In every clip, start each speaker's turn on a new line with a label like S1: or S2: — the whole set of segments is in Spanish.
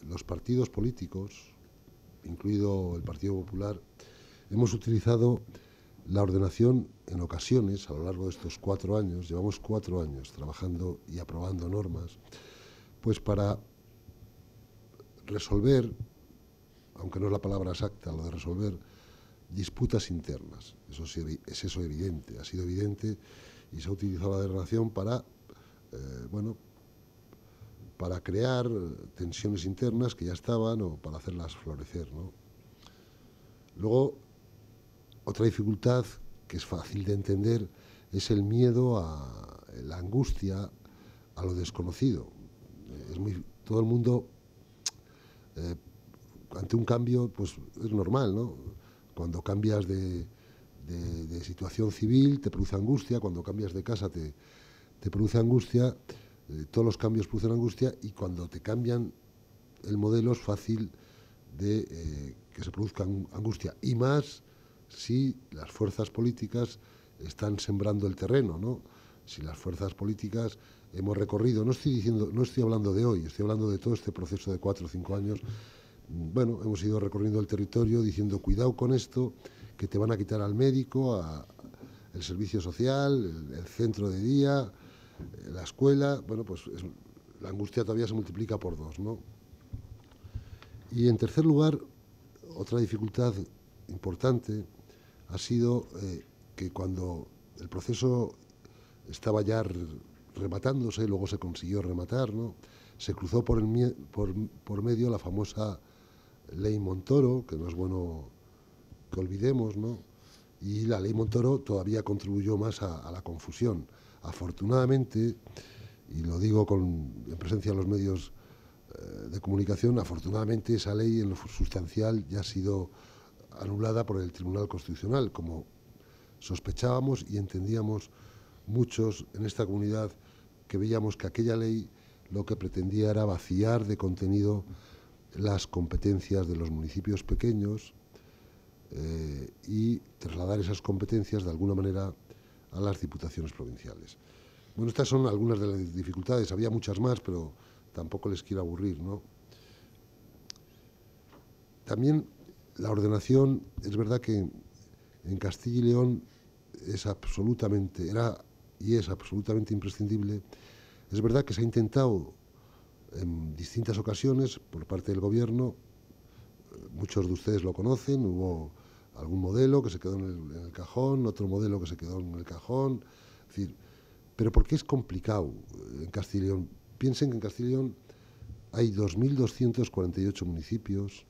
S1: los partidos políticos, incluido el Partido Popular, hemos utilizado la ordenación en ocasiones, a lo largo de estos 4 años, llevamos 4 años trabajando y aprobando normas, pues para resolver, aunque no es la palabra exacta, lo de resolver disputas internas. Eso es eso evidente, ha sido evidente, y se ha utilizado la ordenación para, bueno, para crear tensiones internas que ya estaban o para hacerlas florecer, ¿no? Luego, otra dificultad que es fácil de entender es el miedo a la angustia a lo desconocido. Todo el mundo, ante un cambio, pues es normal, ¿no? Cuando cambias de situación civil te produce angustia, cuando cambias de casa te produce angustia, todos los cambios producen angustia, y cuando te cambian el modelo es fácil de que se produzca angustia, y más si las fuerzas políticas están sembrando el terreno, ¿no? Si las fuerzas políticas hemos recorrido, no estoy hablando de hoy, estoy hablando de todo este proceso de 4 o 5 años, bueno, hemos ido recorriendo el territorio diciendo cuidado con esto, que te van a quitar al médico, el servicio social, el centro de día, la escuela. Bueno, pues la angustia todavía se multiplica por 2, ¿no? Y en tercer lugar, otra dificultad importante ha sido que cuando el proceso estaba ya rematándose, luego se consiguió rematar, ¿no? Se cruzó por medio la famosa ley Montoro, que no es bueno que olvidemos, ¿no? Y la ley Montoro todavía contribuyó más a la confusión. Afortunadamente, y lo digo en presencia de los medios de comunicación, afortunadamente esa ley en lo sustancial ya ha sido anulada por el Tribunal Constitucional, como sospechábamos y entendíamos muchos en esta comunidad, que veíamos que aquella ley lo que pretendía era vaciar de contenido las competencias de los municipios pequeños y trasladar esas competencias de alguna manera a las diputaciones provinciales. Bueno, estas son algunas de las dificultades, había muchas más, pero tampoco les quiero aburrir, ¿no? También la ordenación, es verdad que en Castilla y León era y es absolutamente imprescindible. Es verdad que se ha intentado en distintas ocasiones por parte del Gobierno, muchos de ustedes lo conocen, hubo algún modelo que se quedó en el cajón, otro modelo que se quedó en el cajón, es decir, pero ¿por qué es complicado en Castilla y León? Piensen que en Castilla y León hay 2.248 municipios,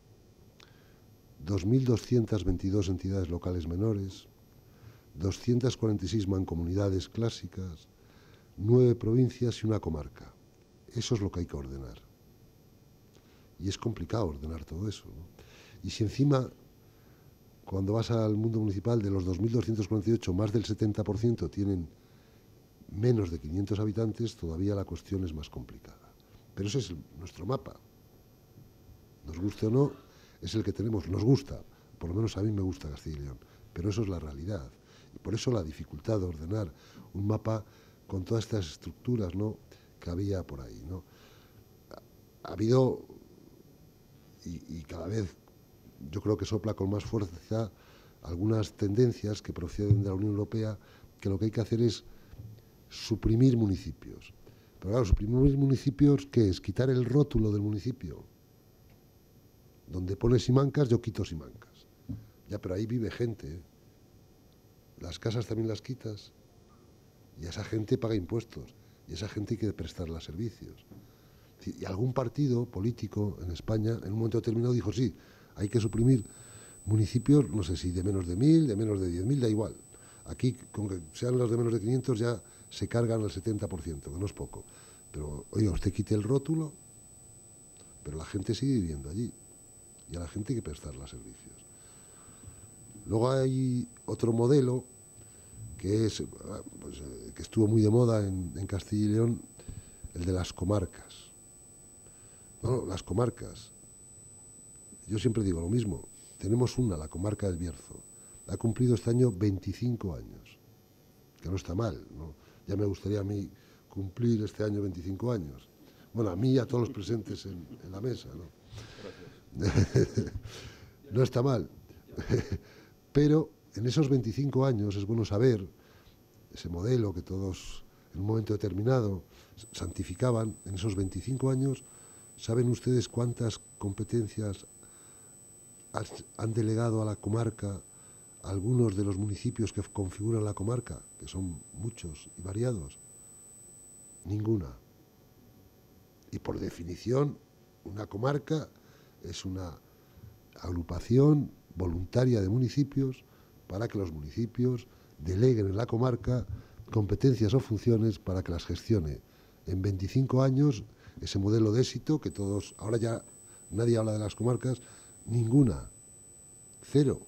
S1: 2.222 entidades locales menores, 246 mancomunidades clásicas, 9 provincias y una comarca. Eso es lo que hay que ordenar. Y es complicado ordenar todo eso, ¿no? Y si encima, cuando vas al mundo municipal, de los 2.248, más del 70% tienen menos de 500 habitantes, todavía la cuestión es más complicada. Pero ese es nuestro mapa. Nos guste o no, es el que tenemos. Nos gusta, por lo menos a mí me gusta Castilla y León, pero eso es la realidad. Y por eso la dificultad de ordenar un mapa con todas estas estructuras, ¿no?, que había por ahí, ¿no? Ha habido, y cada vez yo creo que sopla con más fuerza, algunas tendencias que proceden de la Unión Europea, que lo que hay que hacer es suprimir municipios. Pero claro, suprimir municipios, ¿qué es? Quitar el rótulo del municipio. Donde pone Simancas, yo quito Simancas. Ya, pero ahí vive gente, ¿eh? Las casas también las quitas. Y esa gente paga impuestos. Y esa gente hay que prestarle servicios. Y algún partido político en España, en un momento determinado, dijo, sí, hay que suprimir municipios, no sé si de menos de 1.000, de menos de 10.000, da igual. Aquí, con que sean los de menos de 500, ya se cargan el 70%, que no es poco. Pero, oiga, usted quite el rótulo, pero la gente sigue viviendo allí. Y a la gente hay que prestarle servicios. Luego hay otro modelo que estuvo muy de moda en Castilla y León, el de las comarcas. No, las comarcas. Yo siempre digo lo mismo. Tenemos una, la comarca del Bierzo. Ha cumplido este año 25 años. Que no está mal, ¿no? Ya me gustaría a mí cumplir este año 25 años. Bueno, a mí y a todos los presentes en la mesa, ¿no? No está mal. Pero en esos 25 años es bueno saber ese modelo que todos en un momento determinado santificaban. En esos 25 años, ¿saben ustedes cuántas competencias han delegado a la comarca algunos de los municipios que configuran la comarca? Que son muchos y variados. Ninguna. Y por definición, una comarca es una agrupación voluntaria de municipios para que los municipios deleguen en la comarca competencias o funciones para que las gestione. En 25 años, ese modelo de éxito que todos, ahora ya nadie habla de las comarcas, ninguna, cero.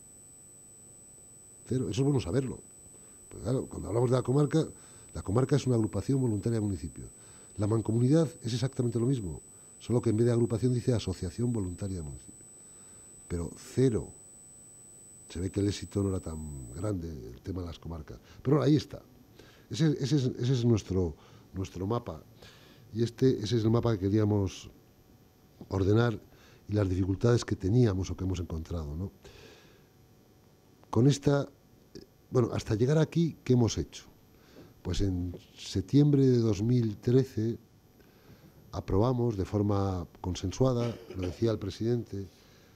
S1: Cero, eso es bueno saberlo. Pues claro, cuando hablamos de la comarca es una agrupación voluntaria de municipios. La mancomunidad es exactamente lo mismo, solo que en vez de agrupación dice asociación voluntaria de municipios. Pero cero. Se ve que el éxito no era tan grande, el tema de las comarcas. Pero ahí está. Ese es nuestro mapa. Y ese es el mapa que queríamos ordenar y las dificultades que teníamos o que hemos encontrado, ¿no? Con esta, bueno, hasta llegar aquí, ¿qué hemos hecho? Pues en septiembre de 2013 aprobamos de forma consensuada, lo decía el presidente,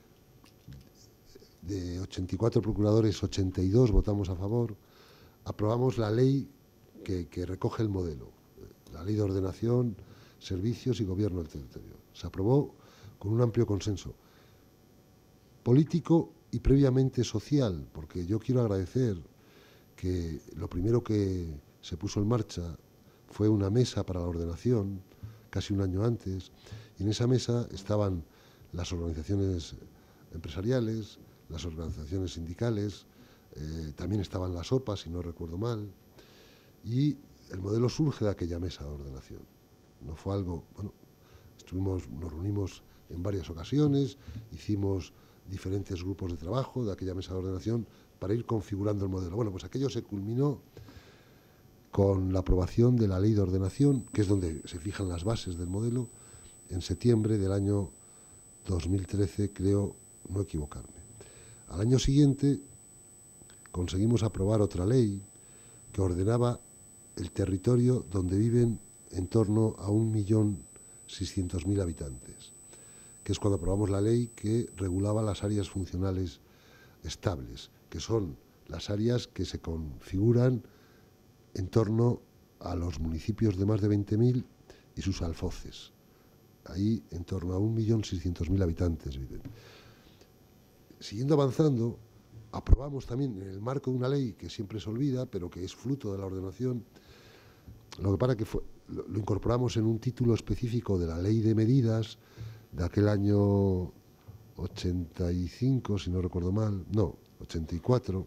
S1: de 84 procuradores, 82 votamos a favor, aprobamos la ley que recoge el modelo, la ley de ordenación, servicios y gobierno del territorio. Se aprobó con un amplio consenso político y previamente social, porque yo quiero agradecer que lo primero que se puso en marcha fue una mesa para la ordenación, casi un año antes, y en esa mesa estaban las organizaciones empresariales, las organizaciones sindicales, también estaban las OPA, si no recuerdo mal, y el modelo surge de aquella mesa de ordenación. No fue algo, bueno, nos reunimos en varias ocasiones, hicimos diferentes grupos de trabajo de aquella mesa de ordenación para ir configurando el modelo. Bueno, pues aquello se culminó con la aprobación de la ley de ordenación, que es donde se fijan las bases del modelo, en septiembre del año 2013, creo no equivocarme. Al año siguiente conseguimos aprobar otra ley que ordenaba el territorio donde viven en torno a 1.600.000 habitantes, que es cuando aprobamos la ley que regulaba las áreas funcionales estables, que son las áreas que se configuran en torno a los municipios de más de 20.000 y sus alfoces. Ahí en torno a 1.600.000 habitantes viven. Siguiendo avanzando, aprobamos también en el marco de una ley que siempre se olvida, pero que es fruto de la ordenación, lo que pasa que lo incorporamos en un título específico de la ley de medidas de aquel año 85, si no recuerdo mal, no, 84,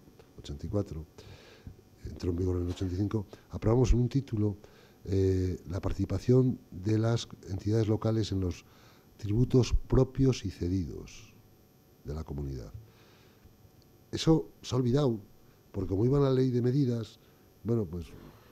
S1: entró en vigor en el 85, aprobamos en un título la participación de las entidades locales en los tributos propios y cedidos de la comunidad. Eso se ha olvidado, porque como iba la ley de medidas, bueno, pues,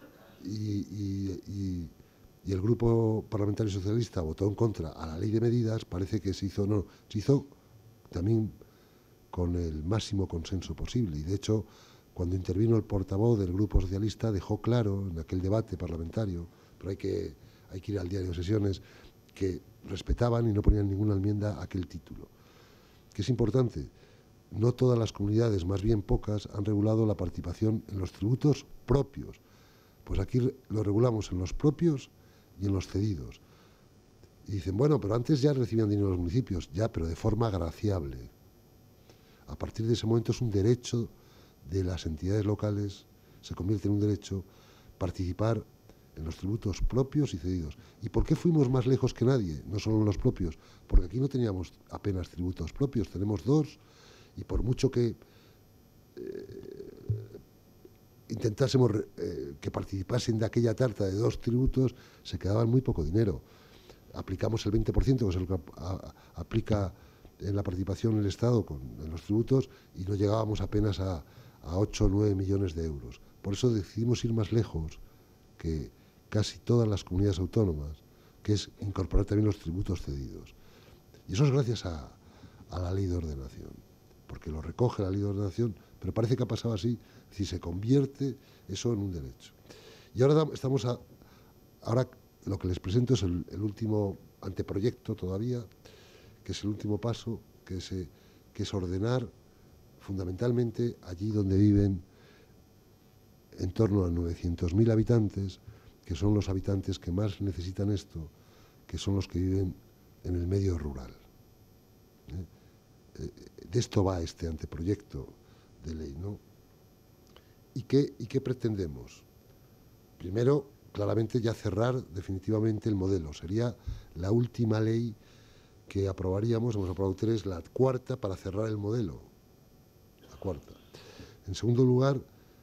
S1: y el Grupo Parlamentario Socialista votó en contra a la ley de medidas, parece que se hizo también con el máximo consenso posible. Y de hecho, cuando intervino el portavoz del Grupo Socialista, dejó claro en aquel debate parlamentario, pero hay que ir al diario de sesiones, que respetaban y no ponían ninguna enmienda a aquel título. Que es importante, no todas las comunidades, más bien pocas, han regulado la participación en los tributos propios. Pues aquí lo regulamos en los propios y en los cedidos. Y dicen, bueno, pero antes ya recibían dinero los municipios, ya, pero de forma agraciable. A partir de ese momento es un derecho de las entidades locales, se convierte en un derecho participar en los tributos propios y cedidos. ¿Y por qué fuimos más lejos que nadie? No solo en los propios, porque aquí no teníamos apenas tributos propios, tenemos dos, y por mucho que intentásemos que participasen de aquella tarta de dos tributos, se quedaban muy poco dinero. Aplicamos el 20%, que es el que aplica en la participación en el Estado en los tributos, y no llegábamos apenas a 8 o 9 millones de euros. Por eso decidimos ir más lejos que casi todas las comunidades autónomas, que es incorporar también los tributos cedidos. Y eso es gracias a la ley de ordenación, porque lo recoge la ley de ordenación, pero parece que ha pasado así, es decir, se convierte eso en un derecho. Y ahora ahora lo que les presento es el último anteproyecto todavía, que es el último paso, que es ordenar fundamentalmente allí donde viven en torno a 900.000 habitantes, que son los habitantes que más necesitan esto, que son los que viven en el medio rural. De esto va este anteproyecto de ley, ¿no? ¿Y qué pretendemos? Primero, claramente ya cerrar definitivamente el modelo. Sería la última ley que aprobaríamos, hemos aprobado 3, la cuarta para cerrar el modelo. La cuarta. En segundo lugar,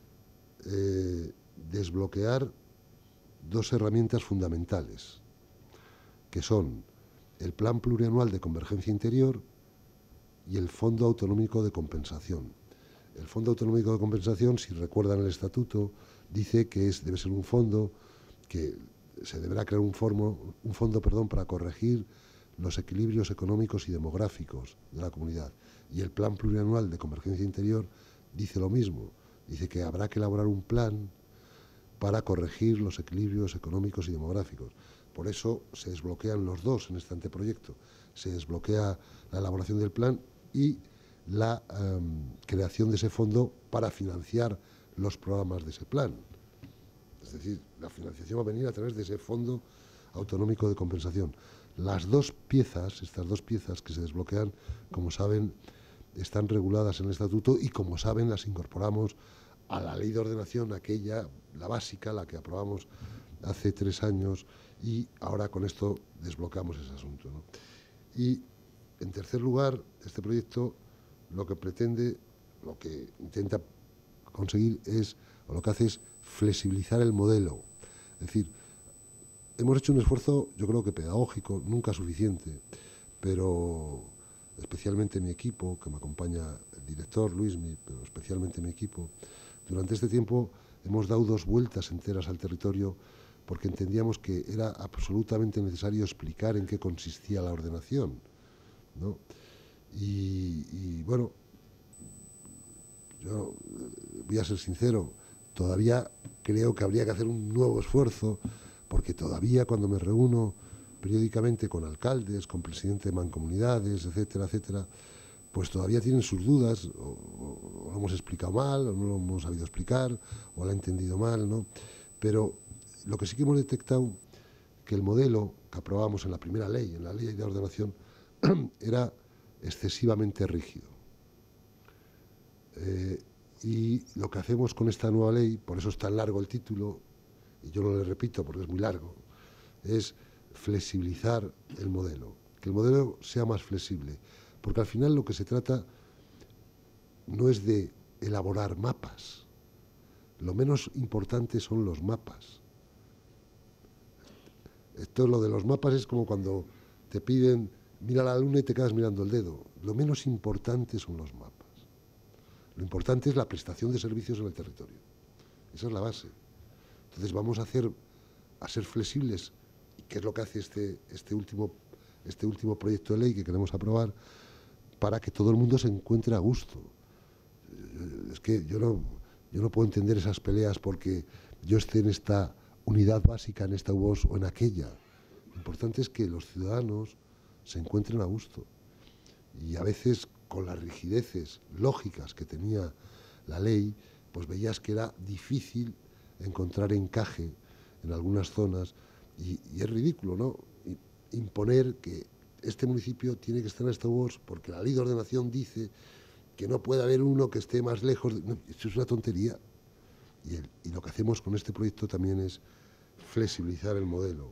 S1: desbloquear 2 herramientas fundamentales, que son el Plan Plurianual de Convergencia Interior y el Fondo Autonómico de Compensación. El Fondo Autonómico de Compensación, si recuerdan el estatuto, dice que debe ser un fondo que se deberá crear un fondo para corregir los equilibrios económicos y demográficos de la comunidad. Y el Plan Plurianual de Convergencia Interior dice lo mismo, dice que habrá que elaborar un plan para corregir los equilibrios económicos y demográficos. Por eso se desbloquean los dos en este anteproyecto. Se desbloquea la elaboración del plan y la creación de ese fondo para financiar los programas de ese plan. Es decir, la financiación va a venir a través de ese Fondo Autonómico de Compensación. Estas dos piezas que se desbloquean, como saben, están reguladas en el estatuto y, como saben, las incorporamos a la ley de ordenación, aquella, la básica, la que aprobamos hace 3 años, y ahora con esto desbloqueamos ese asunto, ¿no? Y, en tercer lugar, este proyecto lo que pretende, lo que intenta conseguir o lo que hace es flexibilizar el modelo. Es decir, hemos hecho un esfuerzo, yo creo que pedagógico, nunca suficiente, pero especialmente mi equipo, que me acompaña el director Luismi, pero especialmente mi equipo, durante este tiempo hemos dado 2 vueltas enteras al territorio porque entendíamos que era absolutamente necesario explicar en qué consistía la ordenación, ¿no? Y bueno, yo voy a ser sincero, todavía creo que habría que hacer un nuevo esfuerzo, porque todavía cuando me reúno periódicamente con alcaldes, con presidentes de mancomunidades, etcétera, etcétera, pues todavía tienen sus dudas, o lo hemos explicado mal, o no lo hemos sabido explicar, o lo ha entendido mal, ¿no? Pero lo que sí que hemos detectado, que el modelo que aprobamos en la primera ley, en la ley de ordenación, era excesivamente rígido. Y lo que hacemos con esta nueva ley, por eso es tan largo el título, y yo no le repito porque es muy largo, es flexibilizar el modelo, que el modelo sea más flexible, porque al final lo que se trata no es de elaborar mapas, lo menos importante son los mapas. Esto, lo de los mapas, es como cuando te piden, mira la luna y te quedas mirando el dedo. Lo menos importante son los mapas. Lo importante es la prestación de servicios en el territorio. Esa es la base. Entonces vamos a ser flexibles, que es lo que hace este último proyecto de ley que queremos aprobar, para que todo el mundo se encuentre a gusto. Es que yo no puedo entender esas peleas porque yo esté en esta unidad básica, en esta UOS o en aquella. Lo importante es que los ciudadanos se encuentren a gusto. Y a veces, con las rigideces lógicas que tenía la ley, pues veías que era difícil encontrar encaje en algunas zonas, y es ridículo, ¿no? Imponer que este municipio tiene que estar en esta UOS porque la ley de ordenación dice que no puede haber uno que esté más lejos. No, eso es una tontería. Y lo que hacemos con este proyecto también es flexibilizar el modelo.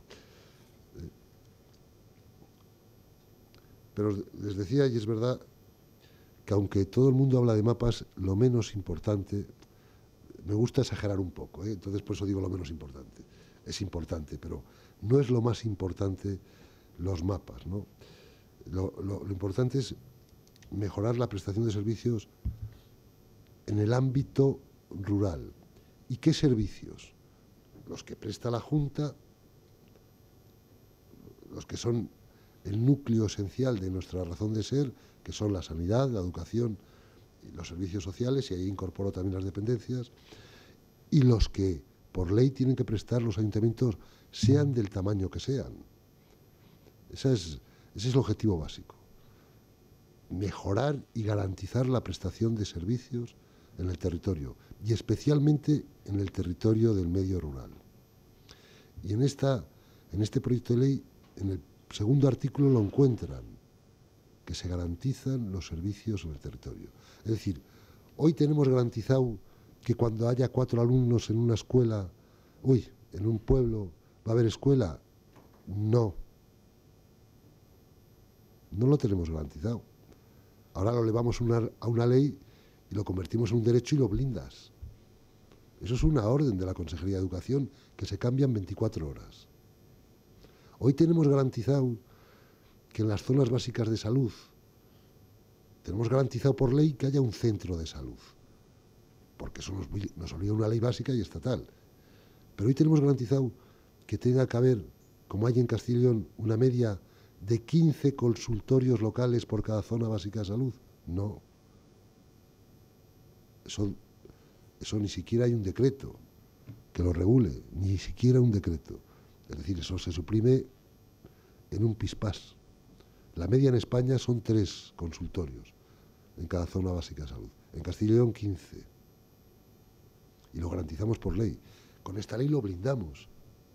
S1: Pero les decía, y es verdad, que aunque todo el mundo habla de mapas, lo menos importante, me gusta exagerar un poco, entonces por eso digo lo menos importante. Es importante, pero no es lo más importante los mapas, ¿no? Lo importante es mejorar la prestación de servicios en el ámbito rural. ¿Y qué servicios? Los que presta la Junta, los que son el núcleo esencial de nuestra razón de ser, que son la sanidad, la educación y los servicios sociales, y ahí incorporo también las dependencias, y los que por ley tienen que prestar los ayuntamientos, sean del tamaño que sean. Ese es el objetivo básico. Mejorar y garantizar la prestación de servicios en el territorio, y especialmente en el territorio del medio rural. Y en este proyecto de ley, en el segundo artículo lo encuentran, que se garantizan los servicios en el territorio. Es decir, hoy tenemos garantizado que cuando haya 4 alumnos en una escuela, en un pueblo, ¿va a haber escuela? No. No lo tenemos garantizado. Ahora lo elevamos a una ley y lo convertimos en un derecho y lo blindas. Eso es una orden de la Consejería de Educación que se cambia en 24 horas. Hoy tenemos garantizado que en las zonas básicas de salud, tenemos garantizado por ley que haya un centro de salud, porque eso nos obliga una ley básica y estatal. Pero hoy tenemos garantizado que tenga que haber, como hay en Castilla y León, una media de 15 consultorios locales por cada zona básica de salud. No. Eso ni siquiera hay un decreto que lo regule, ni siquiera un decreto. Es decir, eso se suprime en un pispás. La media en España son 3 consultorios en cada zona básica de salud. En Castilla y León 15. Y lo garantizamos por ley. Con esta ley lo blindamos.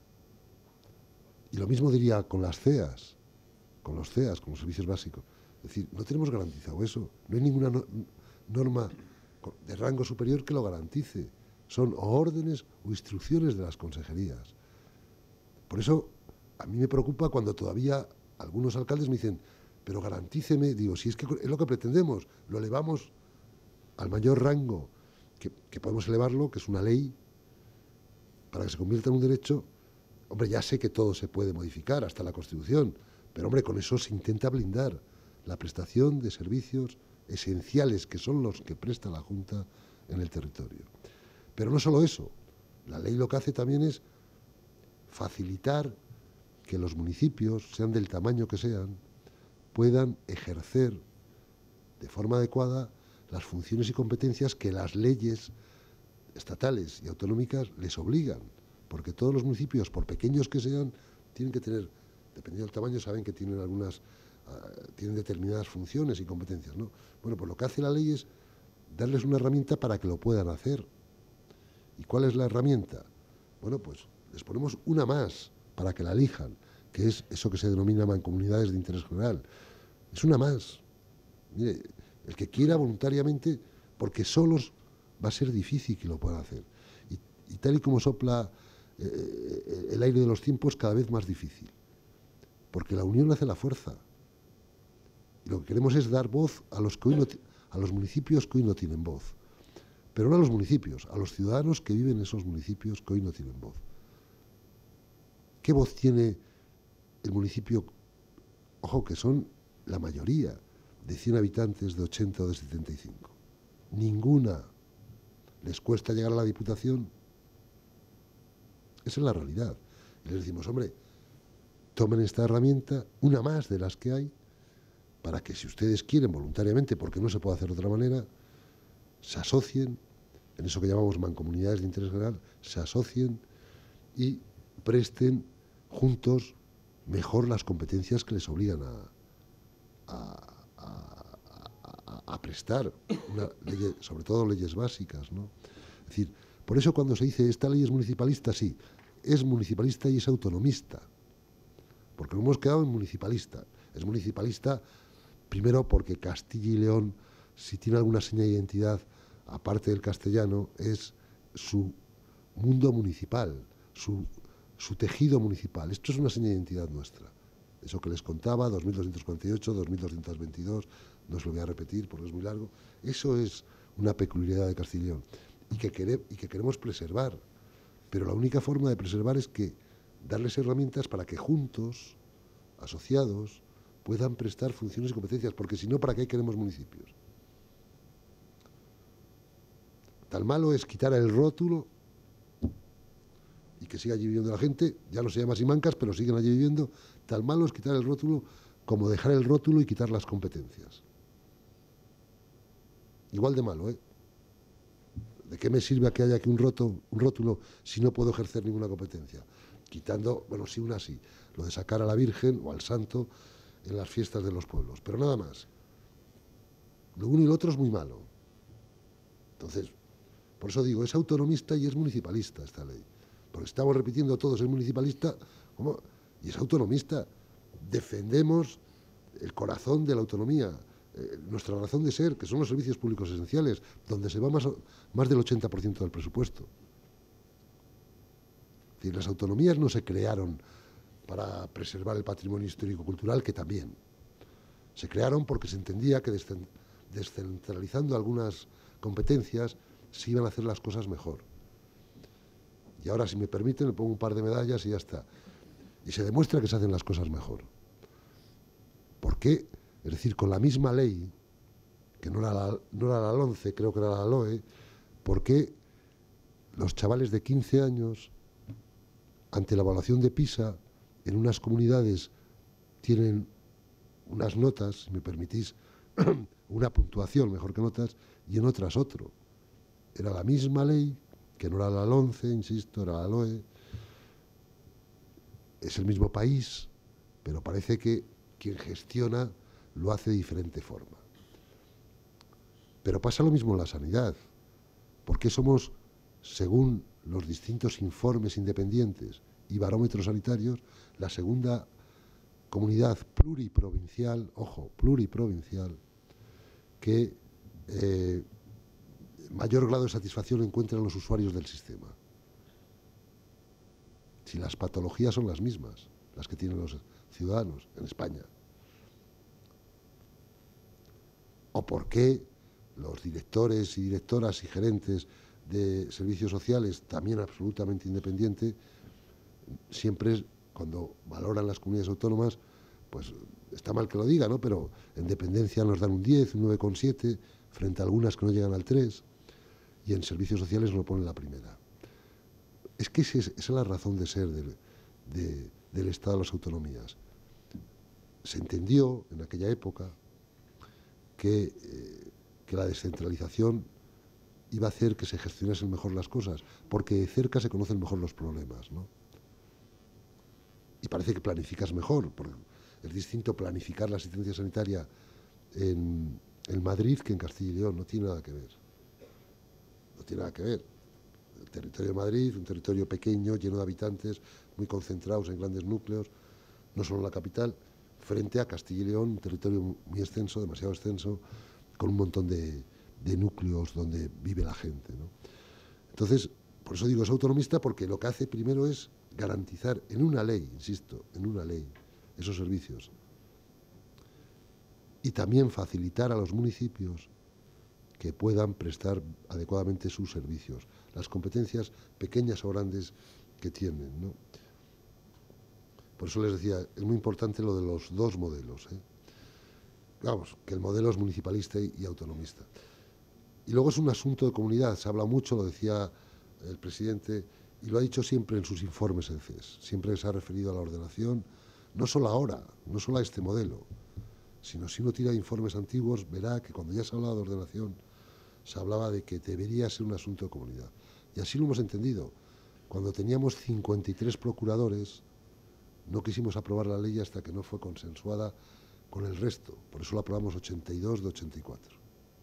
S1: Y lo mismo diría con las CEAs, con los servicios básicos. Es decir, no tenemos garantizado eso. No hay ninguna norma de rango superior que lo garantice. Son órdenes o instrucciones de las consejerías. Por eso a mí me preocupa cuando todavía algunos alcaldes me dicen, pero garantíceme, digo, si es que es lo que pretendemos, lo elevamos al mayor rango que podemos elevarlo, que es una ley, para que se convierta en un derecho. Hombre, ya sé que todo se puede modificar, hasta la Constitución, pero hombre, con eso se intenta blindar la prestación de servicios esenciales, que son los que presta la Junta en el territorio. Pero no solo eso, la ley lo que hace también es facilitar que los municipios, sean del tamaño que sean, puedan ejercer de forma adecuada las funciones y competencias que las leyes estatales y autonómicas les obligan, porque todos los municipios, por pequeños que sean, tienen que tener, dependiendo del tamaño, saben que tienen tienen determinadas funciones y competencias, ¿no? Bueno, pues lo que hace la ley es darles una herramienta para que lo puedan hacer. ¿Y cuál es la herramienta? Bueno, pues les ponemos una más para que la elijan, que es eso que se denomina mancomunidades de interés general. Es una más. Mire, el que quiera voluntariamente, porque solos va a ser difícil que lo puedan hacer. Y tal y como sopla el aire de los tiempos, cada vez más difícil. Porque la unión hace la fuerza. Y lo que queremos es dar voz a los municipios que hoy no tienen voz. Pero no a los municipios, a los ciudadanos que viven en esos municipios que hoy no tienen voz. ¿Qué voz tiene el municipio? Ojo, que son la mayoría, de 100 habitantes, de 80 o de 75. Ninguna. Les cuesta llegar a la Diputación. Esa es la realidad. Y les decimos, hombre, tomen esta herramienta, una más de las que hay, para que si ustedes quieren voluntariamente, porque no se puede hacer de otra manera, se asocien, en eso que llamamos mancomunidades de interés general, se asocien y presten juntos mejor las competencias que les obligan a prestar, sobre todo leyes básicas, ¿no? Es decir, por eso cuando se dice esta ley es municipalista, sí, es municipalista y es autonomista, porque lo hemos quedado en municipalista. Es municipalista primero porque Castilla y León, si tiene alguna seña de identidad, aparte del castellano, es su mundo municipal, su tejido municipal. Esto es una seña de identidad nuestra. Eso que les contaba, 2248, 2222, no os lo voy a repetir porque es muy largo. Eso es una peculiaridad de Castilla y León y que queremos preservar. Pero la única forma de preservar es que darles herramientas para que juntos, asociados, puedan prestar funciones y competencias, porque si no, ¿para qué queremos municipios? Tan malo es quitar el rótulo y que siga allí viviendo la gente, ya no se llama Simancas, pero siguen allí viviendo. Tan malo es quitar el rótulo como dejar el rótulo y quitar las competencias. Igual de malo, ¿eh? ¿De qué me sirve que haya aquí un rótulo si no puedo ejercer ninguna competencia? Quitando, bueno, sí, una sí, lo de sacar a la Virgen o al Santo en las fiestas de los pueblos, pero nada más. Lo uno y lo otro es muy malo. Entonces, por eso digo, es autonomista y es municipalista esta ley. Porque estamos repitiendo todos, es municipalista, ¿cómo? Y es autonomista. Defendemos el corazón de la autonomía, nuestra razón de ser, que son los servicios públicos esenciales, donde se va más del 80% del presupuesto. Es decir, las autonomías no se crearon para preservar el patrimonio histórico-cultural, que también. Se crearon porque se entendía que descentralizando algunas competencias se iban a hacer las cosas mejor. Y ahora, si me permiten, le pongo un par de medallas y ya está. Y se demuestra que se hacen las cosas mejor. ¿Por qué? Es decir, con la misma ley, que no era la LONCE, creo que era la LOE, ¿por qué los chavales de 15 años, ante la evaluación de PISA, en unas comunidades tienen unas notas, si me permitís, una puntuación mejor que notas, y en otras otro? Era la misma ley, que no era la LONCE, insisto, era la LOE, es el mismo país, pero parece que quien gestiona lo hace de diferente forma. Pero pasa lo mismo en la sanidad. ¿Por qué somos, según los distintos informes independientes y barómetros sanitarios, la segunda comunidad pluriprovincial, ojo, pluriprovincial, que mayor grado de satisfacción encuentran los usuarios del sistema? Si las patologías son las mismas, las que tienen los ciudadanos en España. ¿O por qué los directores y directoras y gerentes de servicios sociales, también absolutamente independientes, siempre cuando valoran las comunidades autónomas, pues está mal que lo diga, ¿no? Pero en dependencia nos dan un 10, un 9,7, frente a algunas que no llegan al 3, y en servicios sociales nos lo ponen la primera. Es que esa es la razón de ser del Estado de las autonomías. Se entendió en aquella época que la descentralización iba a hacer que se gestionasen mejor las cosas, porque de cerca se conocen mejor los problemas, ¿no? Y parece que planificas mejor, porque es distinto planificar la asistencia sanitaria en Madrid que en Castilla y León, no tiene nada que ver. No tiene nada que ver. El territorio de Madrid, un territorio pequeño, lleno de habitantes, muy concentrados en grandes núcleos, no solo en la capital, frente a Castilla y León, un territorio muy extenso, demasiado extenso, con un montón de núcleos donde vive la gente, ¿no? Entonces, por eso digo, es autonomista, porque lo que hace primero es garantizar en una ley, insisto, en una ley, esos servicios. Y también facilitar a los municipios que puedan prestar adecuadamente sus servicios, las competencias pequeñas o grandes que tienen, ¿no? Por eso les decía, es muy importante lo de los dos modelos, ¿eh? Vamos, que el modelo es municipalista y autonomista. Y luego es un asunto de comunidad, se habla mucho, lo decía el presidente, y lo ha dicho siempre en sus informes en CES, siempre se ha referido a la ordenación, no solo ahora, no solo a este modelo, sino si uno tira informes antiguos, verá que cuando ya se hablaba de ordenación, se hablaba de que debería ser un asunto de comunidad. Y así lo hemos entendido. Cuando teníamos 53 procuradores, no quisimos aprobar la ley hasta que no fue consensuada con el resto. Por eso la aprobamos 82 de 84.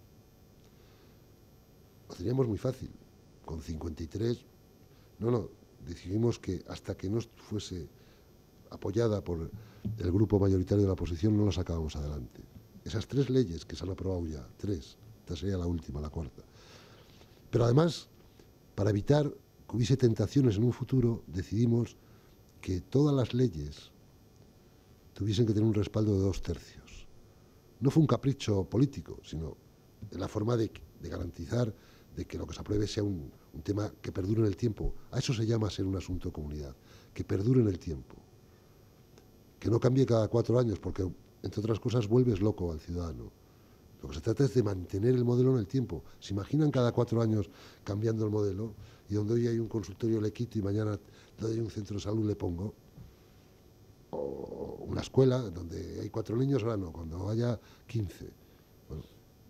S1: Lo teníamos muy fácil. Con 53, no, decidimos que hasta que no fuese apoyada por el grupo mayoritario de la oposición, no la sacábamos adelante. Esas 3 leyes que se han aprobado ya, 3, esta sería la última, la cuarta. Pero además, para evitar que hubiese tentaciones en un futuro, decidimos que todas las leyes tuviesen que tener un respaldo de 2/3. No fue un capricho político, sino la forma de garantizar de que lo que se apruebe sea un tema que perdure en el tiempo. A eso se llama ser un asunto de comunidad, que perdure en el tiempo. Que no cambie cada 4 años, porque, entre otras cosas, vuelves loco al ciudadano. Lo que se trata es de mantener el modelo en el tiempo. ¿Se imaginan cada 4 años cambiando el modelo? Y donde hoy hay un consultorio le quito y mañana donde hay un centro de salud le pongo. o una escuela donde hay 4 niños, ahora no, cuando haya 15. Bueno,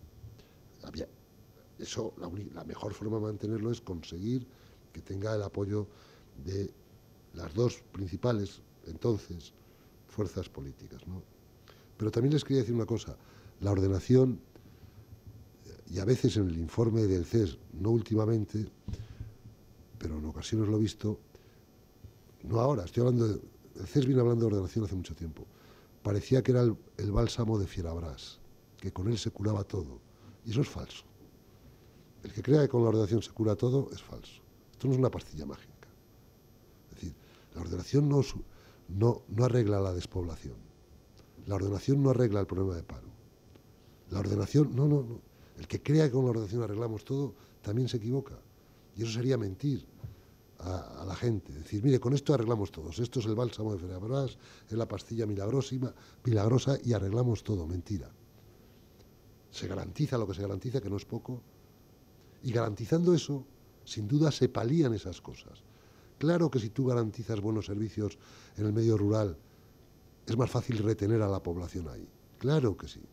S1: eso, la mejor forma de mantenerlo es conseguir que tenga el apoyo de las dos principales, entonces, fuerzas políticas, ¿no? Pero también les quería decir una cosa, la ordenación, y a veces en el informe del CES, no últimamente, pero en ocasiones lo he visto, no ahora, estoy hablando el CES viene hablando de ordenación hace mucho tiempo, parecía que era el bálsamo de Fierabras, que con él se curaba todo, y eso es falso. El que crea que con la ordenación se cura todo es falso. Esto no es una pastilla mágica. Es decir, la ordenación no arregla la despoblación. La ordenación no arregla el problema de paro. La ordenación, no. El que crea que con la ordenación arreglamos todo, también se equivoca. Y eso sería mentir a la gente. Decir, mire, con esto arreglamos todos. Esto es el bálsamo de Fierabras, es la pastilla milagrosa y arreglamos todo. Mentira. Se garantiza lo que se garantiza, que no es poco. Y garantizando eso, sin duda se palían esas cosas. Claro que si tú garantizas buenos servicios en el medio rural, es más fácil retener a la población ahí. Claro que sí.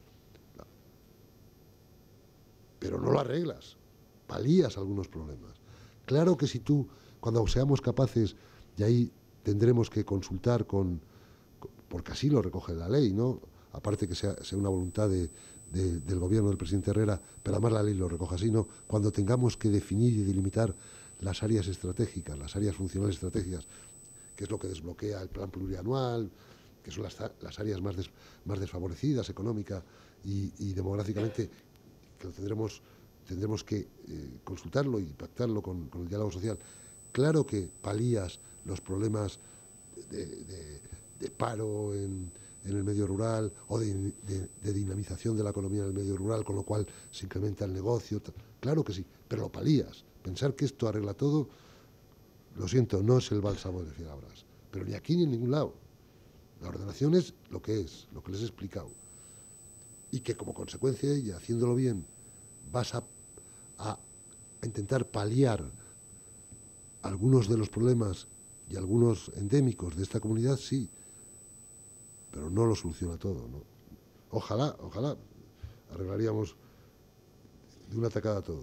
S1: Pero no lo arreglas, palías algunos problemas. Claro que si tú, cuando seamos capaces, y ahí tendremos que consultar porque así lo recoge la ley, ¿no? Aparte que sea una voluntad del gobierno del presidente Herrera, pero además la ley lo recoge así, ¿no? Cuando tengamos que definir y delimitar las áreas estratégicas, las áreas funcionales estratégicas, que es lo que desbloquea el plan plurianual, que son las áreas más desfavorecidas económica y demográficamente, que tendremos que consultarlo y pactarlo con el diálogo social. Claro que palías los problemas de paro en el medio rural o de dinamización de la economía en el medio rural, con lo cual se incrementa el negocio. Claro que sí, pero lo palías. Pensar que esto arregla todo, lo siento, no es el bálsamo de Fierabras, pero ni aquí ni en ningún lado. La ordenación es, lo que les he explicado. Y que como consecuencia de ella, haciéndolo bien, vas a intentar paliar algunos de los problemas y algunos endémicos de esta comunidad, sí, pero no lo soluciona todo, ¿no? Ojalá arreglaríamos de una tacada todo.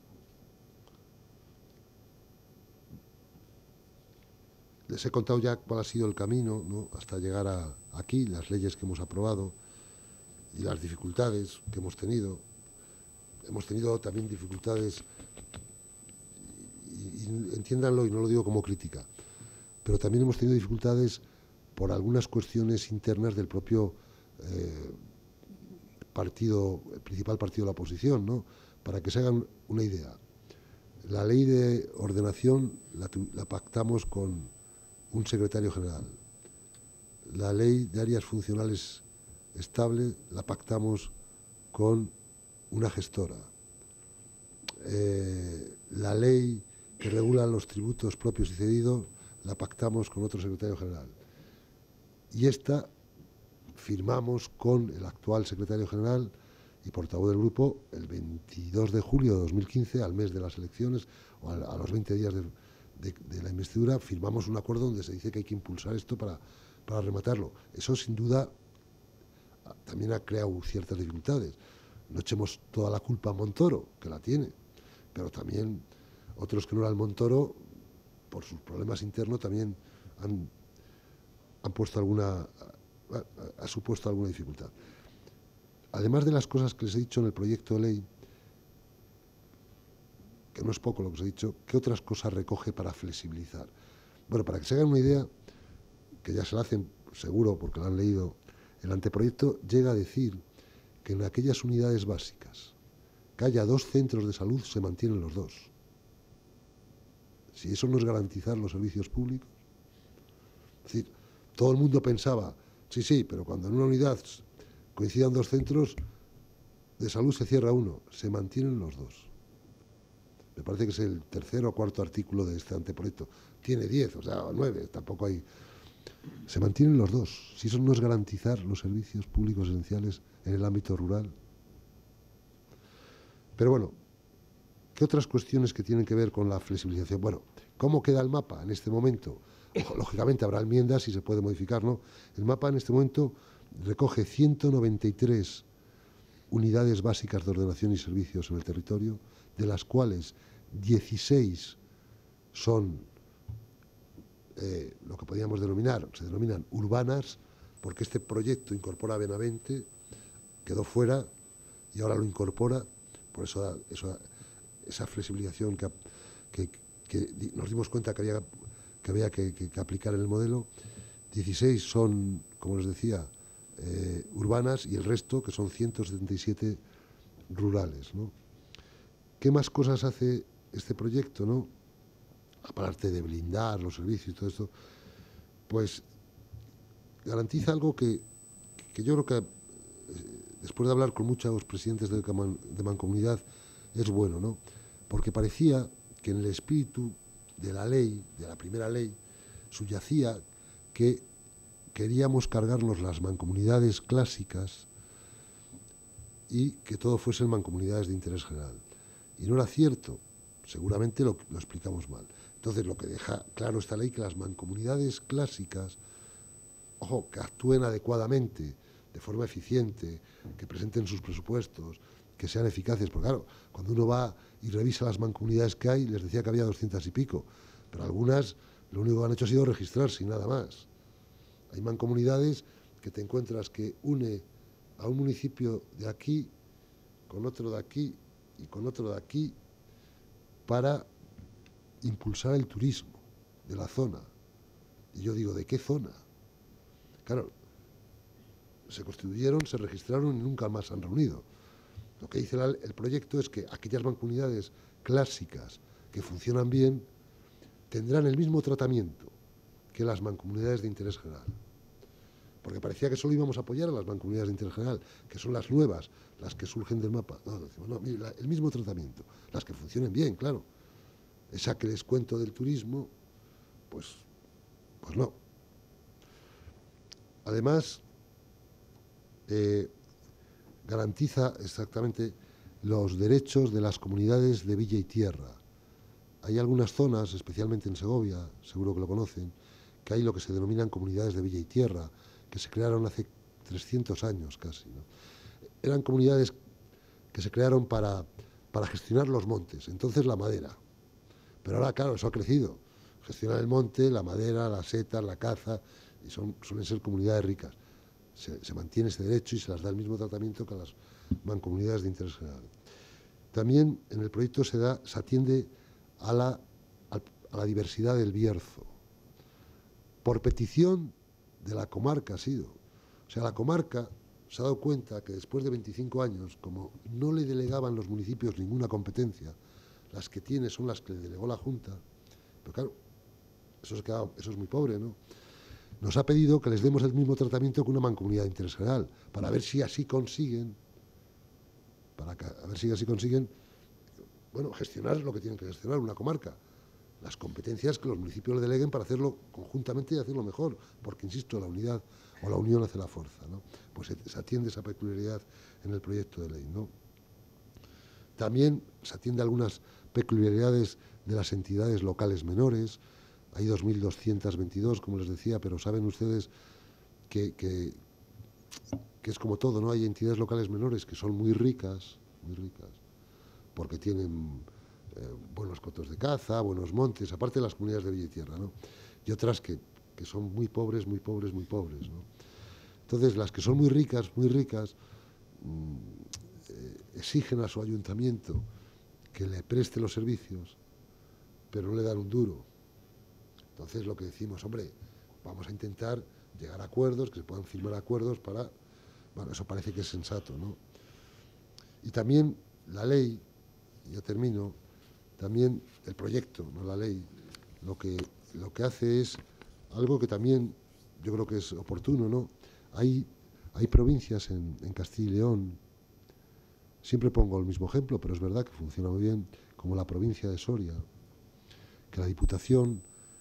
S1: Les he contado ya cuál ha sido el camino, ¿no?, hasta llegar aquí, las leyes que hemos aprobado y las dificultades que hemos tenido. Hemos tenido también dificultades, y entiéndanlo, y no lo digo como crítica, pero también hemos tenido dificultades por algunas cuestiones internas del propio el principal partido de la oposición, ¿no? Para que se hagan una idea. La ley de ordenación la pactamos con un secretario general. La ley de áreas funcionales estable la pactamos con una gestora. La ley que regula los tributos propios y cedidos la pactamos con otro secretario general. Y esta firmamos con el actual secretario general y portavoz del grupo el 22 de julio de 2015, al mes de las elecciones, o a los 20 días de la investidura, firmamos un acuerdo donde se dice que hay que impulsar esto para rematarlo. Eso, sin duda, también ha creado ciertas dificultades. No echemos toda la culpa a Montoro, que la tiene, pero también otros que no eran Montoro, por sus problemas internos, también han puesto ha supuesto alguna dificultad. Además de las cosas que les he dicho en el proyecto de ley, que no es poco lo que os he dicho, ¿qué otras cosas recoge para flexibilizar? Bueno, para que se hagan una idea, que ya se la hacen seguro porque la han leído, el anteproyecto llega a decir que en aquellas unidades básicas que haya 2 centros de salud se mantienen los 2. Si eso no es garantizar los servicios públicos. Es decir, todo el mundo pensaba, sí, pero cuando en una unidad coincidan 2 centros de salud se cierra uno, se mantienen los 2. Me parece que es el 3º o 4º artículo de este anteproyecto. Tiene 10, o sea, 9, tampoco hay. Se mantienen los 2. Si eso no es garantizar los servicios públicos esenciales en el ámbito rural. Pero bueno, ¿qué otras cuestiones que tienen que ver con la flexibilización? Bueno, ¿cómo queda el mapa en este momento? lógicamente habrá enmiendas y se puede modificar, ¿no? El mapa en este momento recoge 193 unidades básicas de ordenación y servicios en el territorio, de las cuales 16 son lo que podríamos denominar, se denominan urbanas, porque este proyecto incorpora Benavente, quedó fuera y ahora lo incorpora, por eso esa flexibilización que nos dimos cuenta que había que aplicar en el modelo. 16 son, como les decía, urbanas, y el resto, que son 177 rurales, ¿no? ¿Qué más cosas hace este proyecto, no? Aparte de blindar los servicios y todo esto, pues garantiza algo que yo creo que después de hablar con muchos presidentes de mancomunidad es bueno, ¿no? Porque parecía que en el espíritu de la ley, de la primera ley, subyacía que queríamos cargarnos las mancomunidades clásicas y que todo fuesen mancomunidades de interés general. Y no era cierto, seguramente lo explicamos mal. Entonces, lo que deja claro esta ley, que las mancomunidades clásicas, ojo, que actúen adecuadamente, de forma eficiente, que presenten sus presupuestos, que sean eficaces, porque claro, cuando uno va y revisa las mancomunidades que hay, les decía que había 200 y pico, pero algunas lo único que han hecho ha sido registrarse y nada más. Hay mancomunidades que te encuentras que une a un municipio de aquí, con otro de aquí y con otro de aquí, para impulsar el turismo de la zona. Y yo digo, ¿de qué zona? Claro, se constituyeron, se registraron y nunca más se han reunido. Lo que dice el proyecto es que aquellas mancomunidades clásicas que funcionan bien tendrán el mismo tratamiento que las mancomunidades de interés general. Porque parecía que solo íbamos a apoyar a las mancomunidades de interés general, que son las nuevas, las que surgen del mapa. No, decimos, no, mire, el mismo tratamiento, las que funcionen bien, claro. Esa que les cuento del turismo, pues no. Además, garantiza exactamente los derechos de las comunidades de villa y tierra. Hay algunas zonas, especialmente en Segovia, seguro que lo conocen, que hay lo que se denominan comunidades de villa y tierra, que se crearon hace 300 años casi, ¿no? Eran comunidades que se crearon para gestionar los montes, entonces la madera. Pero ahora, claro, eso ha crecido. Gestionar el monte, la madera, las setas, la caza, y suelen ser comunidades ricas. Se mantiene ese derecho y se las da el mismo tratamiento que a las mancomunidades de interés general. También en el proyecto se atiende a la diversidad del Bierzo. Por petición de la comarca ha sido. O sea, la comarca se ha dado cuenta que después de 25 años, como no le delegaban los municipios ninguna competencia, las que tiene son las que le delegó la Junta, pero claro, eso es muy pobre, ¿no? Nos ha pedido que les demos el mismo tratamiento que una mancomunidad de interés general, para ver si así consiguen, bueno, gestionar lo que tienen que gestionar una comarca. Las competencias que los municipios le deleguen para hacerlo conjuntamente y hacerlo mejor, porque, insisto, la unidad o la unión hace la fuerza, ¿no? Pues se atiende esa peculiaridad en el proyecto de ley, ¿no? También se atiende a algunas peculiaridades de las entidades locales menores. Hay 2.222, como les decía, pero saben ustedes que es como todo, ¿no? Hay entidades locales menores que son muy ricas, porque tienen buenos cotos de caza, buenos montes, aparte de las comunidades de villa y tierra, ¿no? Y otras que son muy pobres, ¿no? Entonces, las que son muy ricas, exigen a su ayuntamiento que le preste los servicios, pero no le dan un duro. Entonces, lo que decimos, hombre, vamos a intentar llegar a acuerdos, que se puedan firmar acuerdos para... Bueno, eso parece que es sensato, ¿no? Y también la ley, ya termino, también el proyecto, no la ley, lo que hace es algo que también yo creo que es oportuno, ¿no? Hay provincias en Castilla y León, siempre pongo el mismo ejemplo, pero es verdad que funciona muy bien, como la provincia de Soria, que la Diputación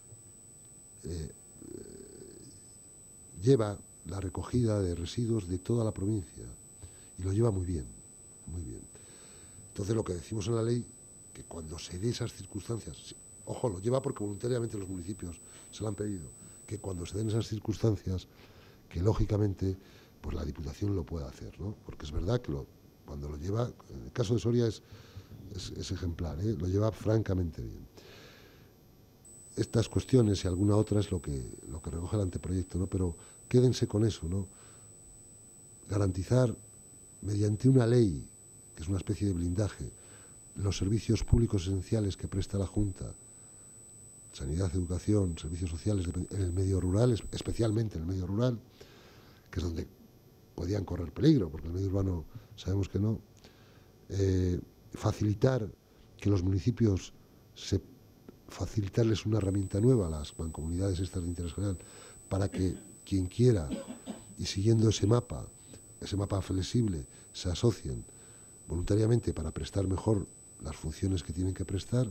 S1: lleva la recogida de residuos de toda la provincia y lo lleva muy bien, muy bien. Entonces, lo que decimos en la ley, que cuando se dé esas circunstancias, Ojo, lo lleva porque voluntariamente los municipios se lo han pedido, que cuando se den esas circunstancias, que lógicamente pues la Diputación lo pueda hacer, ¿no? Porque es verdad que cuando lo lleva, en el caso de Soria es ejemplar, ¿eh? Lo lleva francamente bien. Estas cuestiones y alguna otra es lo que recoge el anteproyecto, ¿no? Pero quédense con eso, ¿no? Garantizar mediante una ley, que es una especie de blindaje, los servicios públicos esenciales que presta la Junta, sanidad, educación, servicios sociales en el medio rural, especialmente en el medio rural, que es donde podían correr peligro, porque en el medio urbano sabemos que no. Facilitar que los municipios, facilitarles una herramienta nueva a las mancomunidades estas de interés general, para que quien quiera, y siguiendo ese mapa flexible, se asocien voluntariamente para prestar mejor las funciones que tienen que prestar,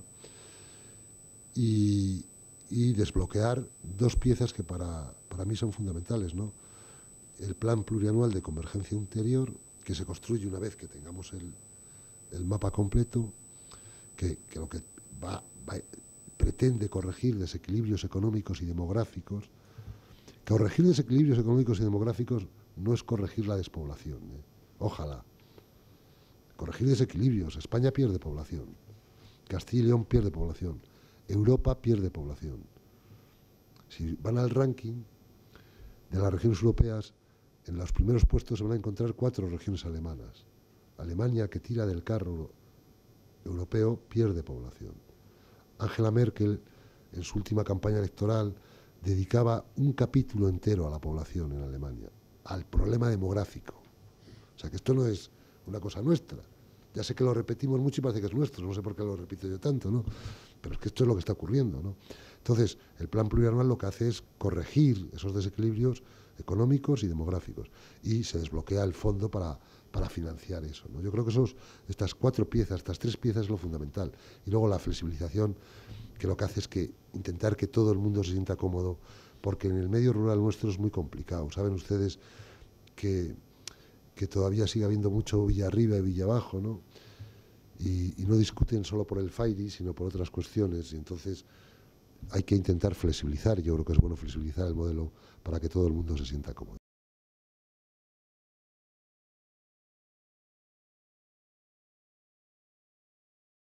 S1: y desbloquear dos piezas que para mí son fundamentales, ¿no? El plan plurianual de convergencia interior, que se construye una vez que tengamos el mapa completo, que lo que pretende corregir desequilibrios económicos y demográficos. Corregir desequilibrios económicos y demográficos no es corregir la despoblación, ¿eh? Ojalá. Corregir desequilibrios. España pierde población. Castilla y León pierde población. Europa pierde población. Si van al ranking de las regiones europeas, en los primeros puestos se van a encontrar 4 regiones alemanas. Alemania, que tira del carro europeo, pierde población. Angela Merkel, en su última campaña electoral, dedicaba un capítulo entero a la población en Alemania, al problema demográfico. O sea que esto no es una cosa nuestra. Ya sé que lo repetimos mucho y parece que es nuestro, no sé por qué lo repito yo tanto, ¿no? Pero es que esto es lo que está ocurriendo, ¿no? Entonces, el plan plurianual lo que hace es corregir esos desequilibrios económicos y demográficos, y se desbloquea el fondo para financiar eso, ¿no? Yo creo que estas 4 piezas, estas 3 piezas es lo fundamental. Y luego la flexibilización, que lo que hace es intentar que todo el mundo se sienta cómodo, porque en el medio rural nuestro es muy complicado. Saben ustedes que todavía sigue habiendo mucho Villa Arriba y Villa Abajo, ¿no? Y no discuten solo por el FAIRI, sino por otras cuestiones, y entonces hay que intentar flexibilizar. Yo creo que es bueno flexibilizar el modelo para que todo el mundo se sienta cómodo.